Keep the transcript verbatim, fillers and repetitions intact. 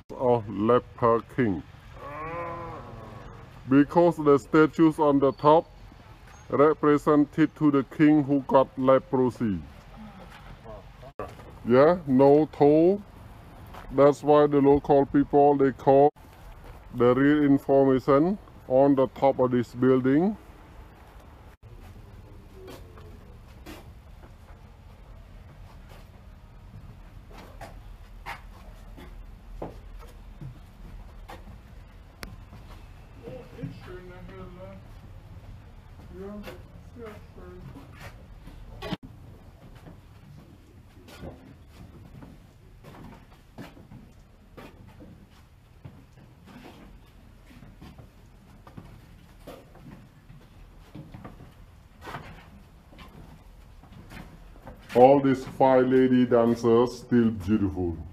of Leper King, because the statues on the top represented to the king who got leprosy. Yeah, no toe. That's why the local people, they call the real information on the top of this building. All these five lady dancers still beautiful.